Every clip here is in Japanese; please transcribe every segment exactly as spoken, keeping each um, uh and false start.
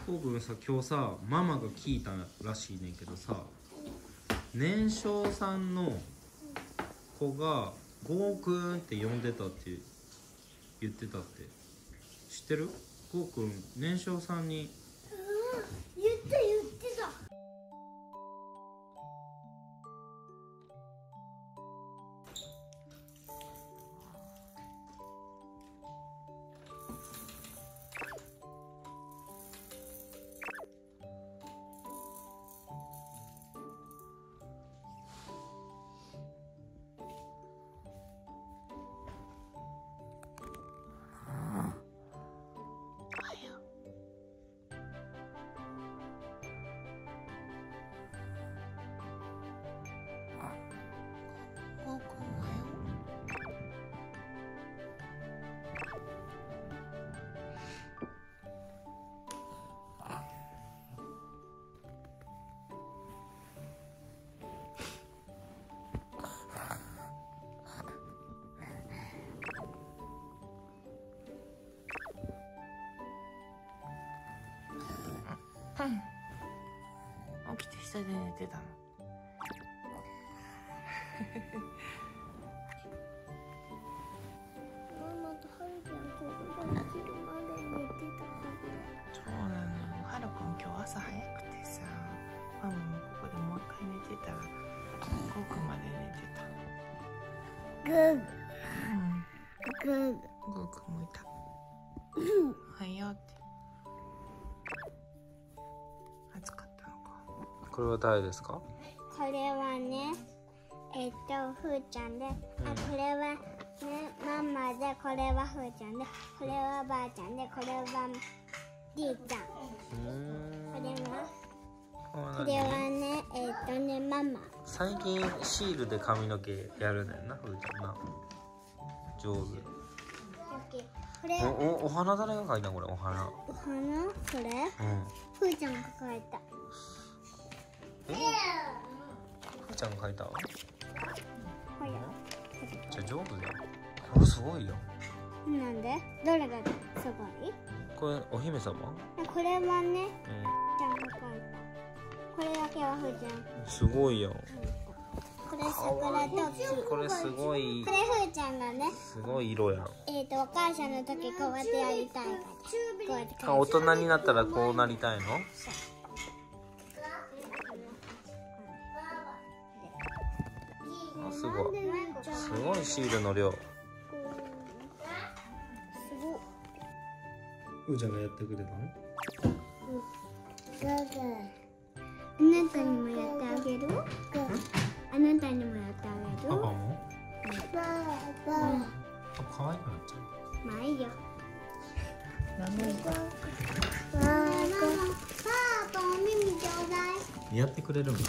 こうくんさ、今日さママが聞いたらしいねんけどさ、年少さんの子がゴーくんって呼んでたって言ってたって知ってる？ゴーくん年少さんに言って言ってた。 起きて下で寝てたの。 ママとはるちゃんここで昼まで寝てたはず。 そうなの。はるくん今日朝早くてさ、ママもここでもう一回寝てたらごくまで寝てた。 グーうん。 グーごくんもいた。おはようって。暑かったのか。 これは誰ですか？ これはね、えっとふーちゃんで、あ、これはねママで、これはふーちゃんで、これはばあちゃんで、これはりーちゃん。これはこれはね、えっとねママ。 最近シールで髪の毛やるねんな、ふーちゃんな。上手。 これおおお花誰が描いたこれ？お花。 お花これ？ うん。 ふーちゃんが描いた。 え？ふーちゃんが描いた？ ほら。 じゃあ上手じゃん。これすごいよ。 なんで？どれがすごい？ これお姫様？ これはね、ふーうん。 ちゃんが描いた。これだけはふーちゃん。 すごいよ。 これ桜と木。 これすごい。 これふーちゃんがね、 すごい色やん。 えっとお母さんの時こうやってやりたいから。こうやってあ、大人になったらこうなりたいの？あ、すごい。すごいシールの量。 すごい。 ふーちゃんがやってくれたの？ あなたにもやってあげる？あなたにもやってあげる？ パパも？ パあ、可愛くなっちゃう。 まあいいよ。 何のパパ、パパお耳ちょうだい。 やってくれるの？ はい。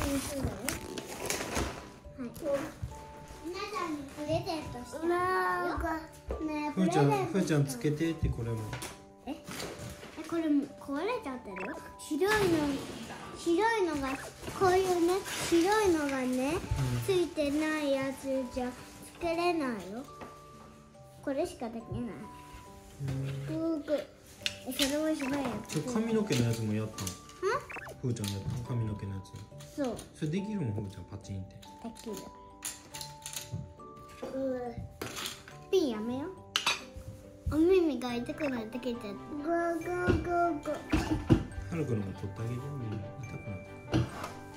皆さんにプレゼントしてあげるよ。ねえ、 ふーちゃん、 プレゼントふーちゃんつけてってこれも。 え、えこれも壊れちゃってるよ。白いの、白いのがこういうね、白いのがね、ついてないやつじゃつけれないよ。これしかできない。うぐ、え、それはしないやつ。 髪の毛のやつもやったの？ふーちゃんやったの？髪の毛のやつ。 そう。 それできるもん、ふーちゃんパチンって。 できる。うピンやめよう。お耳が痛くなってきて。ゴーゴーゴーゴー。 はるくんのも取ってあげるよ。痛くなってくる。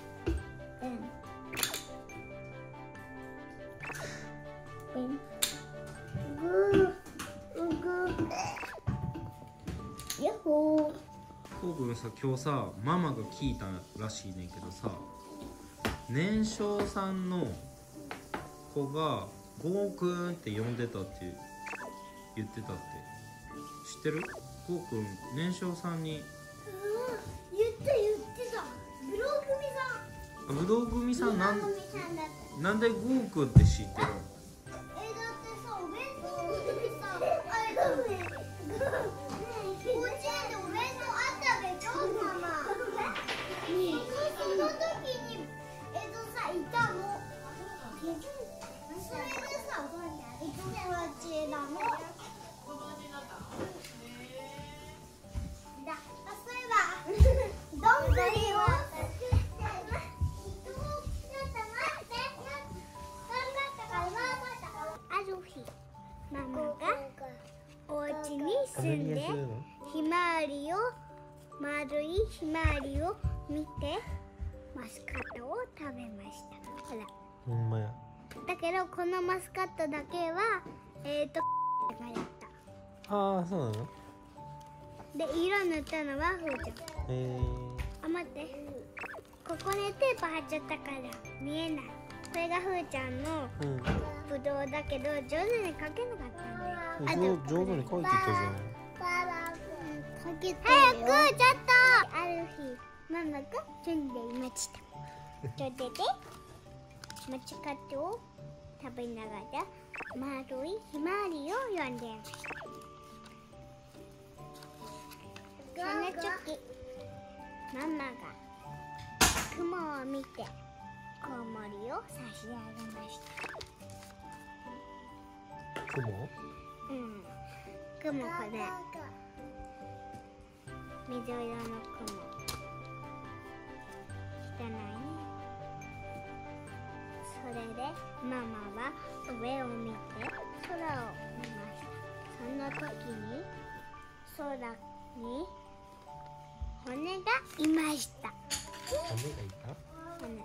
うん。グーグー。やっほー。 こうくんさ、今日さママが聞いたらしいねんけどさ、年少さんの子がゴーくんって呼んでたって言ってたって知ってる？ゴーくん年少さんに言って言ってた。ブロー組さん。 ぶどう組さんなんブロー組さんだった。 なんでゴーくんって知ってるの？ え、だってさ、お弁当の時さ、あれだね。幼稚園でお弁当あったでしょ、ママ。その時に、えっとさ、いたの。それでさ、いつも友達なの。だ、あ、そういえばよ丸いひまわりを見てマスカットを食べました。ほら、 ほんまや。 だけどこのマスカットだけはえっ、ー、とがやった。 ああ、そうなの？ で色塗ったのはふーちゃん。 へえ。 あ、待って、ここにテープ貼っちゃったから見えない。これがふーちゃんのうん。 ぶどうだけど上手に描けなかったんだよ。 上上手に描いてたじゃん。 早くちょっと。ある日ママが住んでいました。それでマスカットを食べながら丸いひまわりを読んでいました。その時ママが雲を見てコウモリを差し上げました。 雲？ うん、雲これ水色の雲、汚いね。それでママは上を見て空を見ました。その時に空に骨がいました。 骨がいた？ 骨。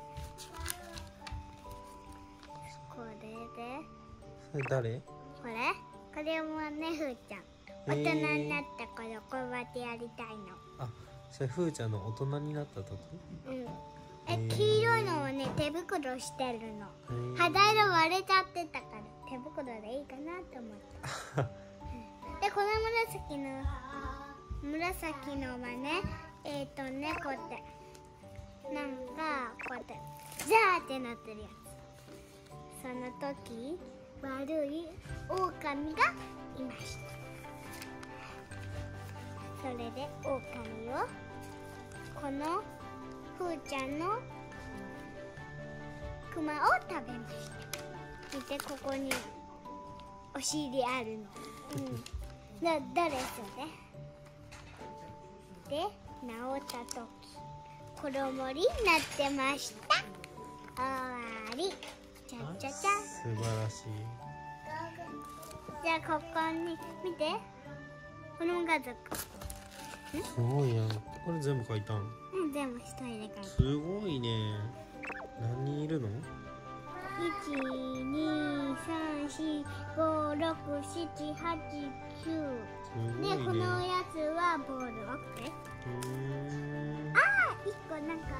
これでそれ誰？ これこれもね、ふーちゃん。大人になった頃こうやってやりたいの。 あ、それふーちゃんの大人になった時？ うん。え、黄色いのをね、手袋してるの。 へー肌色割れちゃってたから手袋でいいかなと思ったで、この紫の紫のはね、えっ、ー、とね、こうやってなんかこうやってザーってなってるやつ。その時悪い狼がいました。それで狼をこのふーちゃんのクマを食べました。見て、ここにお尻あるの。うん。な、誰それ？で、治った時コウモリになってました。終わり。ちゃちゃちゃ。 素晴らしい。 じゃあここに見て。この家族。 すごいやん。これ全部描いたん？ うん、全部一人で描いた。 すごいね。何人いるの？ いち、に、さん、し、ご、ろく、しち、はち、きゅう。 すごいね。 で、このやつはボールオッケー。 うーん。 あー、いっこなんか。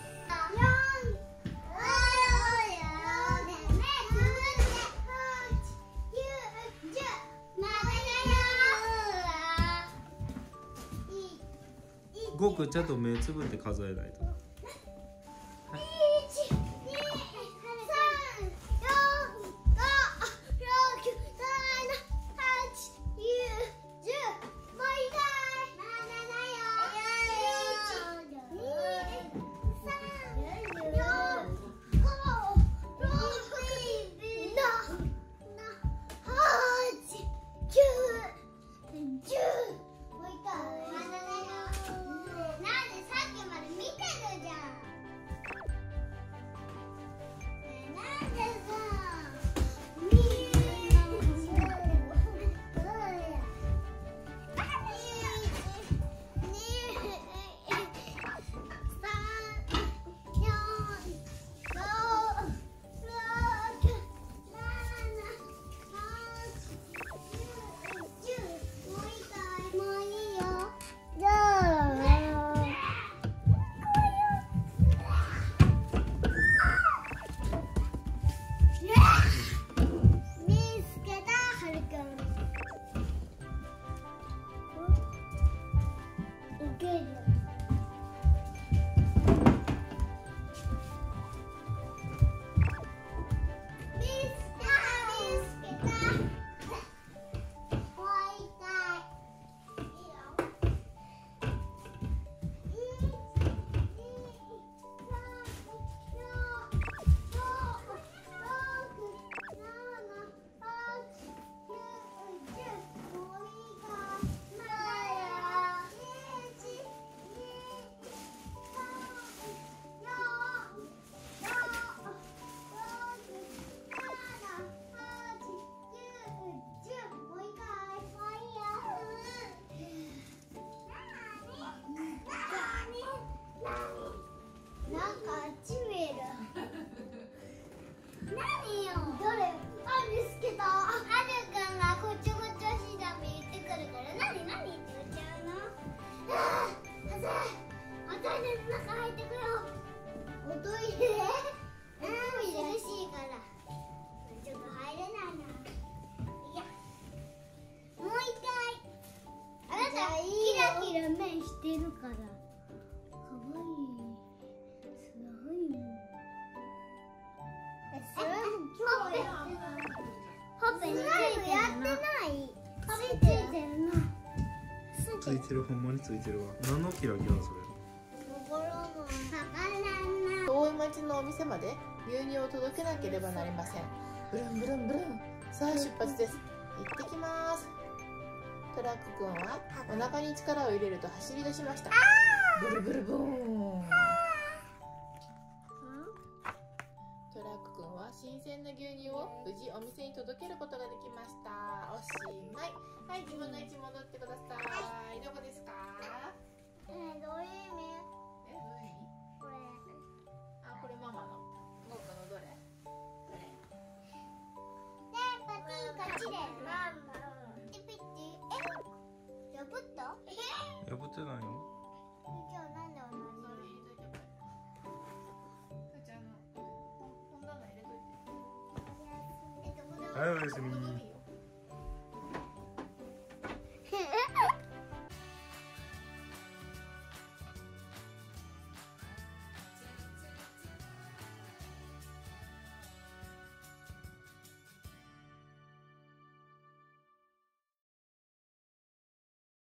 ごくちゃんと目つぶって数えないと。 げるから。かわいい。すごいもん。え、それほっぺ。ほっぺについてるな。やってない。ついてるな。 ついてる、ほんまについてるわ。何のキラキラそれ。 わからない。わからない。 遠い町のお店まで牛乳を届けなければなりません。ブルンブルンブルン。さあ出発です。行ってきます。トラックくんはお腹に力を入れると走り出しました。ブルブルブーン。トラックくんは新鮮な牛乳を無事お店に届けることができました。おしまい。はい、自分の位置戻ってください。どこですか？ えー、どういう意味？ え、どういう意味？ これ。 あ、これママの。ゴーくんのどれ？これ。 ねえ、パティ勝ちで。ママ。ピピッティ。え？破った？え？ 破ってないよ。 じゃあなんで同じ？ それ入れといてこれ。ふーちゃんの本棚入れといて。 えっと、これはい、おやすみ。 このゴミ